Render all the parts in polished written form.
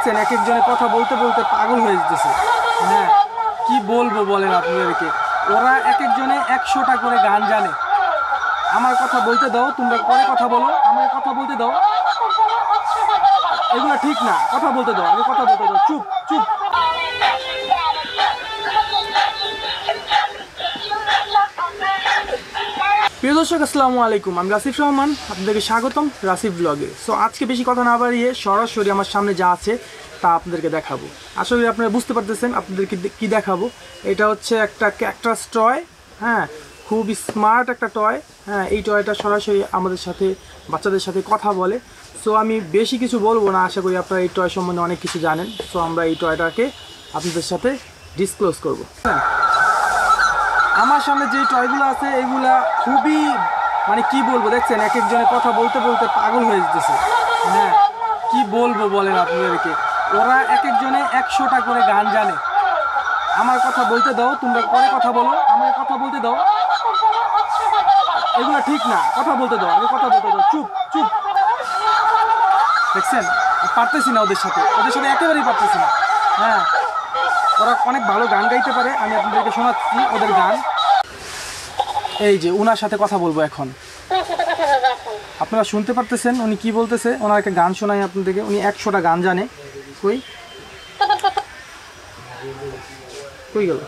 দেখছেন এক একজনের কথা বলতে বলতে পাগল হয়ে যেতেছে। হ্যাঁ, কি বলবো বলেন আপনাদেরকে, ওরা এক একজনে 100টা করে গান জানে। আমার কথা বলতে দাও, তোমরা পরে কথা বলো, আমার কথা বলতে দাও, এগুলো ঠিক না, কথা বলতে দাও, আমি কথা বলতে দাও, চুপ চুপ। প্রিয় দর্শক, আসসালামু আলাইকুম, আমি রাসিফ রহমান, আপনাদেরকে স্বাগতম রাসিফ ব্লগে। সো আজকে বেশি কথা না বাড়িয়ে সরাসরি আমার সামনে যা আছে তা আপনাদেরকে দেখাবো। আশা করি আপনারা বুঝতে পারতেছেন আপনাদেরকে কি দেখাবো। এটা হচ্ছে একটা ক্যাকটাস টয়। হ্যাঁ, খুব স্মার্ট একটা টয়। হ্যাঁ, এই টয়টা সরাসরি আমাদের সাথে, বাচ্চাদের সাথে কথা বলে। সো আমি বেশি কিছু বলবো না, আশা করি আপনারা এই টয় সম্বন্ধে অনেক কিছু জানেন। সো আমরা এই টয়টাকে আপনাদের সাথে ডিসক্লোজ করবো। হ্যাঁ, আমার সামনে যে টয়গুলো আছে এগুলা খুবই মানে কি বলবো, দেখছেন এক একজনের কথা বলতে বলতে পাগল হয়ে যেতেছে। হ্যাঁ, কি বলবো বলেন আপনাদেরকে, ওরা এক একজনে 100টা করে গান জানে। আমার কথা বলতে দাও, তোমরা পরে কথা বলো, আমার কথা বলতে দাও, এগুলো ঠিক না, কথা বলতে দাও, আমি কথা বলতে দাও, চুপ চুপ। দেখছেন পারতেছি না ওদের সাথে একেবারেই পারতেছি না। হ্যাঁ, ওরা অনেক ভালো গান গাইতে পারে, আমি আপনাদেরকে শোনাচ্ছি ওদের গান। এই যে ওনার সাথে কথা বলবো এখন, আপনারা শুনতে পারতেছেন উনি কি বলতেছে। ওনার একটা গান শোনাই আপনাদেরকে, উনি 100টা গান জানে। কই কই গেল?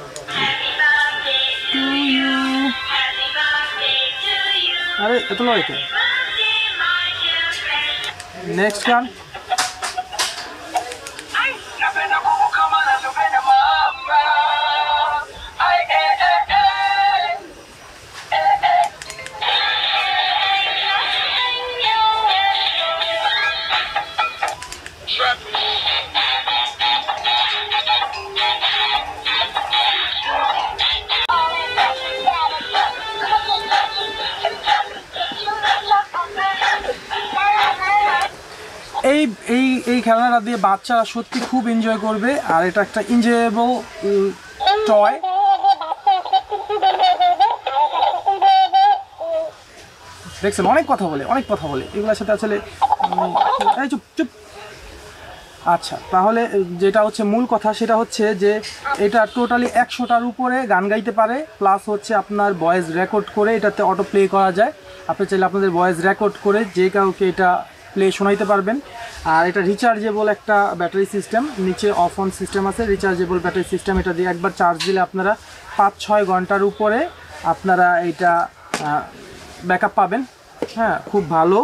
আরে এত লয় কে? নেক্সট গান। এই খেলনাটা দিয়ে বাচ্চারা সত্যি খুব এনজয় করবে, আর এটা একটা এনজয়েবল টয়। দেখছেন অনেক কথা বলে এগুলোর সাথে আসলে চুপ চুপ। আচ্ছা, তাহলে যেটা হচ্ছে মূল কথা সেটা হচ্ছে যে এটা টোটালি 100টার উপরে গান গাইতে পারে, প্লাস হচ্ছে আপনার ভয়েস রেকর্ড করে এটাতে অটো প্লে করা যায়। আপনি চাইলে আপনাদের ভয়েস রেকর্ড করে যে কাউকে এটা প্লে শোনাইতে পারবেন। আর এটা রিচার্জেবল একটা ব্যাটারি সিস্টেম, নিচে অফ অন সিস্টেম আছে, রিচার্জেবল ব্যাটারি সিস্টেম। এটা দিয়ে একবার চার্জ দিলে আপনারা 5-6 ঘন্টার উপরে আপনারা এটা ব্যাকআপ পাবেন। হ্যাঁ, খুব ভালো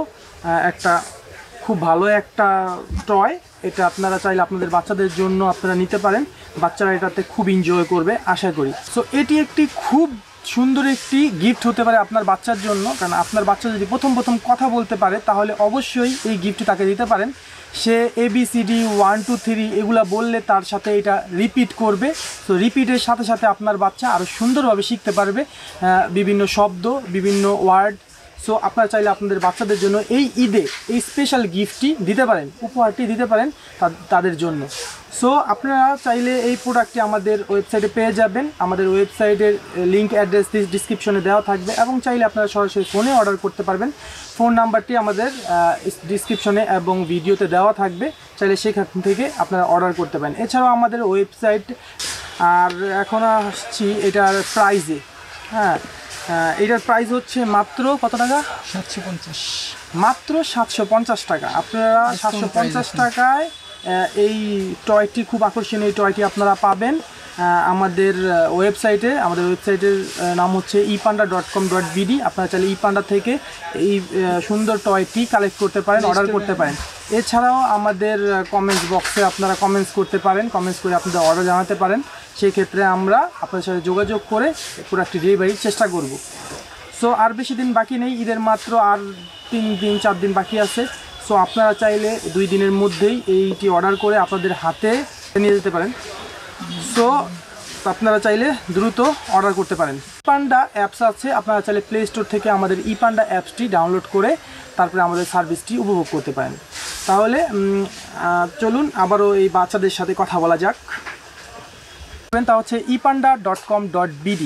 একটা টয়। এটা আপনারা চাইলে আপনাদের বাচ্চাদের জন্য আপনারা নিতে পারেন, বাচ্চারা এটাতে খুব এনজয় করবে আশা করি। সো এটি একটি খুব সুন্দর একটি গিফট হতে পারে আপনার বাচ্চার জন্য, কারণ আপনার বাচ্চা যদি প্রথম কথা বলতে পারে তাহলে অবশ্যই এই গিফটটি তাকে দিতে পারেন। সে ABCD 1 2 3 এগুলা বললে তার সাথে এটা রিপিট করবে। তো রিপিটের সাথে সাথে আপনার বাচ্চা আরও সুন্দরভাবে শিখতে পারবে বিভিন্ন শব্দ, বিভিন্ন ওয়ার্ড। সো আপনারা চাইলে আপনাদের বাচ্চাদের জন্য এই ঈদে এই স্পেশাল গিফটটি দিতে পারেন, উপহারটি দিতে পারেন তাদের জন্য। সো আপনারা চাইলে এই প্রোডাক্টটি আমাদের ওয়েবসাইটে পেয়ে যাবেন। আমাদের ওয়েবসাইটের লিঙ্ক অ্যাড্রেস ডিসক্রিপশনে দেওয়া থাকবে, এবং চাইলে আপনারা সরাসরি ফোনে অর্ডার করতে পারবেন। ফোন নাম্বারটি আমাদের ডিসক্রিপশনে এবং ভিডিওতে দেওয়া থাকবে, চাইলে সেখান থেকে আপনারা অর্ডার করতে পারেন। এছাড়াও আমাদের ওয়েবসাইট, আর এখন আসছি এটার প্রাইজে। হ্যাঁ, এটার প্রাইস হচ্ছে মাত্র কত টাকা? 750, মাত্র 750 টাকা। আপনারা 750 টাকায় এই টয়টি, খুব আকর্ষণীয় এই টয়টি আপনারা পাবেন আমাদের ওয়েবসাইটে। আমাদের ওয়েবসাইটের নাম হচ্ছে epanda.com.bd। আপনারা চাইলে ইপান্ডা থেকে এই সুন্দর টয়টি কালেক্ট করতে পারেন, অর্ডার করতে পারেন। এছাড়াও আমাদের কমেন্টস বক্সে আপনারা কমেন্টস করতে পারেন, কমেন্টস করে আপনাদের অর্ডার জানাতে পারেন। সেই ক্ষেত্রে আমরা আপনাদের সাথে যোগাযোগ করে প্রোডাক্টটি ডেলিভারির চেষ্টা করব। সো আর বেশি দিন বাকি নেই, ঈদের মাত্র আর 3-4 দিন বাকি আছে। সো আপনারা চাইলে 2 দিনের মধ্যেই এইটি অর্ডার করে আপনাদের হাতে নিয়ে যেতে পারেন। সো আপনারা চাইলে দ্রুত অর্ডার করতে পারেন। ইপান্ডা অ্যাপস আছে, আপনারা চাইলে প্লে স্টোর থেকে আমাদের ইপান্ডা অ্যাপসটি ডাউনলোড করে তারপরে আমাদের সার্ভিসটি উপভোগ করতে পারেন। তাহলে চলুন আবারও এই বাচ্চাদের সাথে কথা বলা যাক। তা হচ্ছে epanda.com.bd।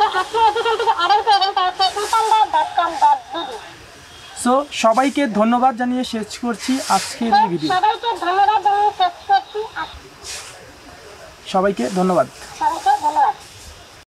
সো সবাইকে ধন্যবাদ জানিয়ে শেষ করছি আজকের এই ভিডিও। সবাইকে ধন্যবাদ।